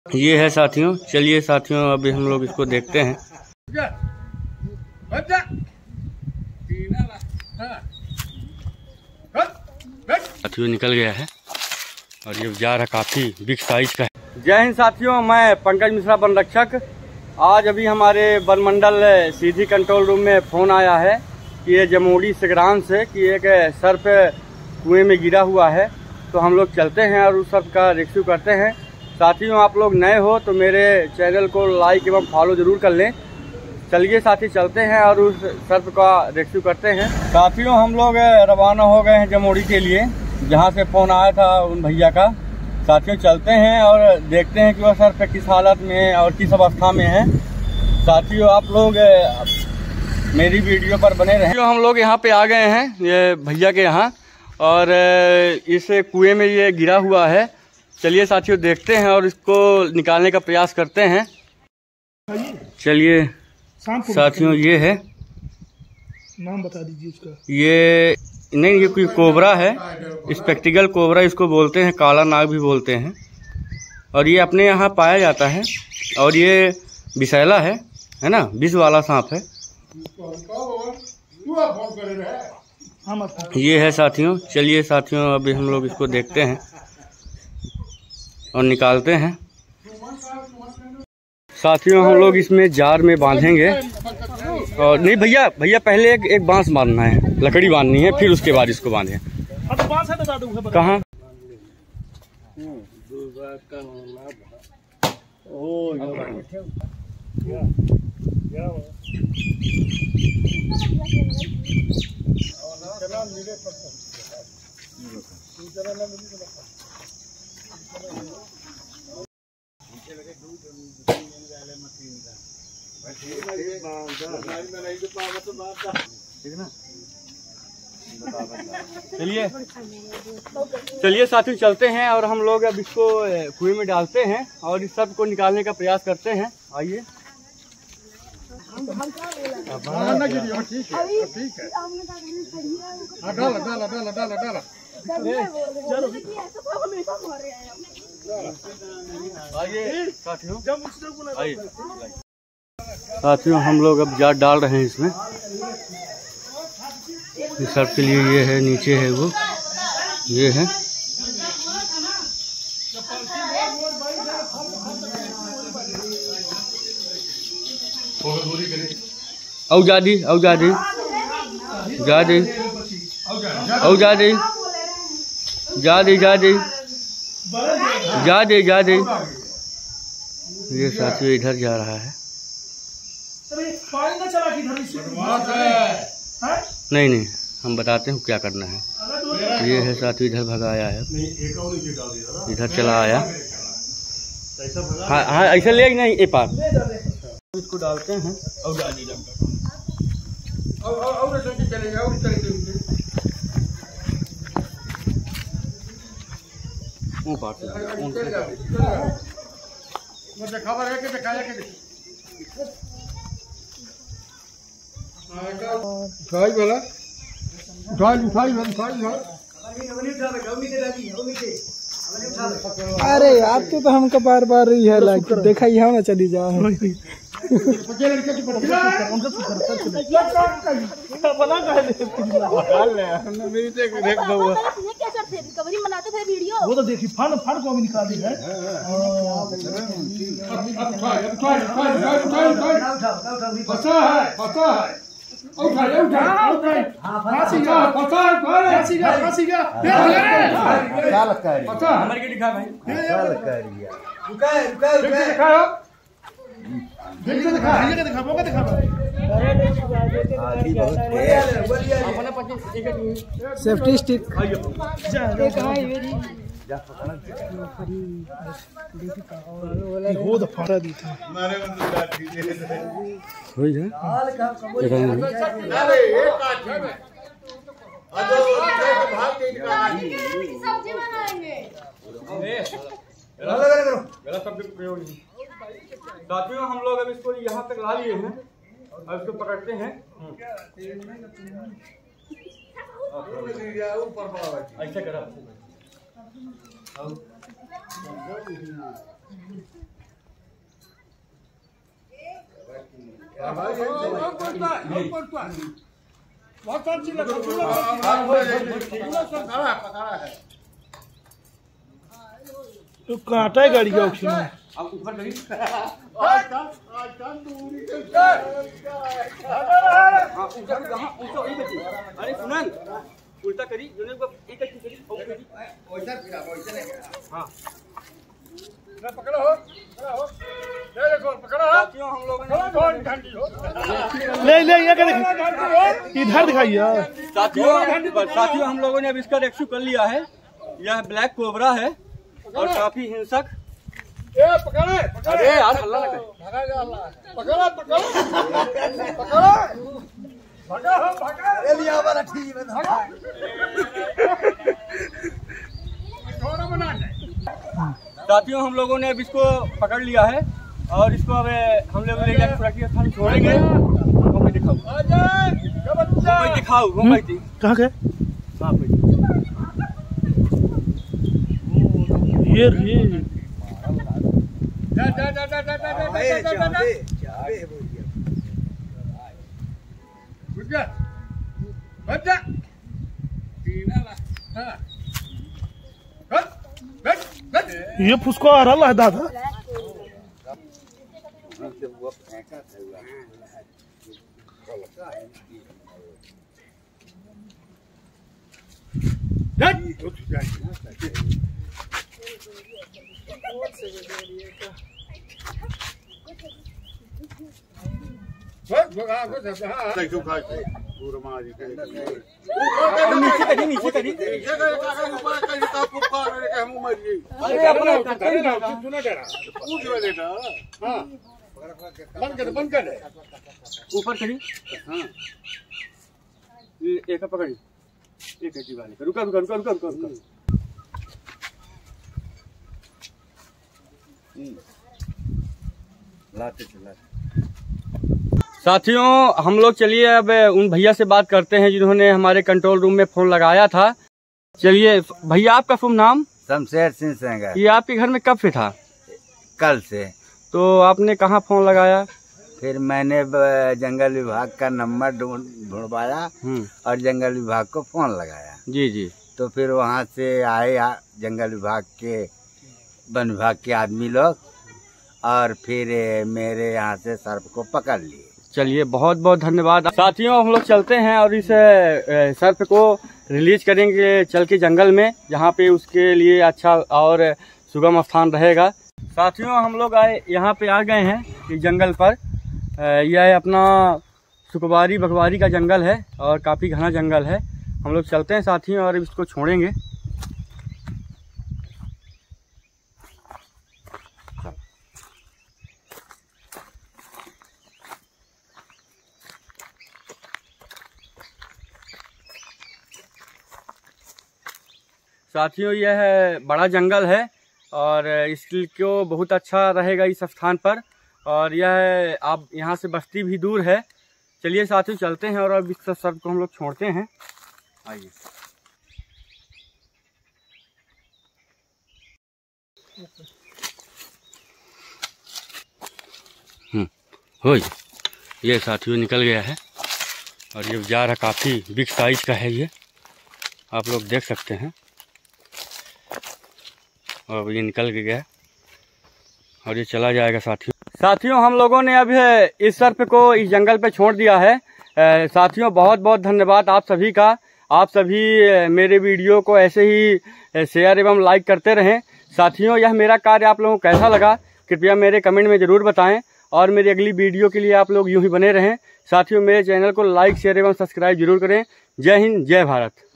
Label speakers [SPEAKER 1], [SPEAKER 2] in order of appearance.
[SPEAKER 1] ये है साथियों, चलिए साथियों अभी हम लोग इसको देखते हैं। साथियों निकल गया है और ये जा रहा काफी बिग साइज का है। जय हिंद साथियों, मैं पंकज मिश्रा वन रक्षक। आज अभी हमारे वन मंडल सीधी कंट्रोल रूम में फोन आया है कि ये जमोड़ी सिगरान से कि एक सर्प कुएं में गिरा हुआ है, तो हम लोग चलते हैं और उस सर्प का रेस्क्यू करते हैं। साथियों आप लोग नए हो तो मेरे चैनल को लाइक एवं फॉलो जरूर कर लें। चलिए साथी चलते हैं और उस सर्प का रेस्क्यू करते हैं। साथियों हम लोग रवाना हो गए हैं जमोड़ी के लिए, जहां से फोन आया था उन भैया का। साथियों चलते हैं और देखते हैं कि वह सर्प किस हालत में है और किस अवस्था में है। साथियों आप लोग मेरी वीडियो पर बने रहें। हम लोग यहाँ पे आ गए हैं ये भैया के यहाँ, और इस कुएं में ये गिरा हुआ है। चलिए साथियों देखते हैं और इसको निकालने का प्रयास करते हैं। चलिए साथियों ये है,
[SPEAKER 2] नाम बता दीजिए इसका।
[SPEAKER 1] ये नहीं, ये कोई कोबरा है, स्पेक्टिकल कोबरा इसको बोलते हैं, काला नाग भी बोलते हैं, और ये अपने यहाँ पाया जाता है और ये विषैला है ना, विष वाला सांप है। ये है साथियों, चलिए साथियों अभी हम लोग इसको देखते हैं और निकालते हैं। साथियों हम लोग इसमें जार में बांधेंगे, और नहीं भैया पहले एक बांस बांधना है, लकड़ी बांधनी है, फिर उसके बाद इसको बांधे। कहाँ चलिए साथियों चलते हैं और हम लोग अब इसको कुएं में डालते हैं और इस सब को निकालने का प्रयास करते हैं। आइए साथियों हम लोग अब जार डाल रहे हैं इसमें। इस सर्प के लिए ये है, नीचे है वो, ये है। औ जा दी ये साथियों इधर जा रहा है। नहीं हम बताते हैं क्या करना है। ये है साथियों इधर भगाया है, इधर चला आया। हाँ ऐसा ले नहीं ए पार इसको डालते हैं और खबर है कि दिखाया कि
[SPEAKER 2] अरे आपके तो हमको बार बार रही है लाइक देखा यहाँ ना चली जाओ। वो तो देखी फन को भी निकाल दी है। सेफ्टी स्टिक वो तो फाड़ा दी था।
[SPEAKER 1] साथियों हम लोग अब इसको यहाँ तक ला लिए हैं और इसको पकड़ते हैं। ऐसे करा
[SPEAKER 2] तो काटा है गाड़ी का ऑप्शन में।
[SPEAKER 1] अरे सुनन उल्टा करी हाँ पकड़ो हो पकड़ो साथियों हम लोगों
[SPEAKER 2] ले ले ये इधर दिखाइए।
[SPEAKER 1] साथियों हम लोगों ने अब इसका रेस्क्यू कर लिया है। यह ब्लैक कोबरा है और काफी हिंसक। अरे यार हल्ला ना करे। साथियों हम लोगों ने अब इसको पकड़ लिया है और इसको अब हम लोग ले जाकर सुरक्षित स्थान छोड़ेंगे। दिखाओ
[SPEAKER 2] कहाँ गए? ये ये फुसको आ रहा है दादा।
[SPEAKER 1] नीचे करी ऊपर करी एक पकड़ी एक रुका रुका रुका रुका रुका रुका लाते चला। साथियों हम लोग चलिए अब उन भैया से बात करते हैं जिन्होंने हमारे कंट्रोल रूम में फोन लगाया था। चलिए भैया आपका शुभ नाम?
[SPEAKER 3] शमशेर सिंह सेंगर।
[SPEAKER 1] ये आपके घर में कब से था?
[SPEAKER 3] कल से।
[SPEAKER 1] तो आपने कहाँ फोन लगाया?
[SPEAKER 3] फिर मैंने जंगल विभाग का नंबर ढूंढवाया और जंगल विभाग को फोन लगाया।
[SPEAKER 1] जी जी।
[SPEAKER 3] तो फिर वहाँ से आए जंगल विभाग के वन विभाग के आदमी लोग और फिर मेरे यहाँ से सर्प को पकड़ लिए।
[SPEAKER 1] चलिए बहुत बहुत धन्यवाद। साथियों हम लोग चलते हैं और इस सर्प को रिलीज करेंगे चल के जंगल में, जहाँ पे उसके लिए अच्छा और सुगम स्थान रहेगा। साथियों हम लोग यहाँ पे आ गए हैं इस जंगल पर। यह अपना सुकबारी बखबारी का जंगल है और काफ़ी घना जंगल है। हम लोग चलते हैं साथियों और इसको छोड़ेंगे। साथियों यह बड़ा जंगल है और इसको बहुत अच्छा रहेगा इस स्थान पर। और यह आप यहाँ से बस्ती भी दूर है। चलिए साथियों चलते हैं और अब इस सर्प को हम लोग छोड़ते हैं। आइए हो ये साथियों निकल गया है और ये जा रहा काफ़ी बिग साइज का है। ये आप लोग देख सकते हैं और ये निकल गया और ये चला जाएगा। साथियों हम लोगों ने अब इस सर्प को इस जंगल पे छोड़ दिया है। साथियों बहुत बहुत धन्यवाद आप सभी का। आप सभी मेरे वीडियो को ऐसे ही शेयर एवं लाइक करते रहें। साथियों यह मेरा कार्य आप लोगों को कैसा लगा कृपया मेरे कमेंट में ज़रूर बताएं और मेरी अगली वीडियो के लिए आप लोग यूं ही बने रहें। साथियों मेरे चैनल को लाइक शेयर एवं सब्सक्राइब जरूर करें। जय हिंद जय भारत।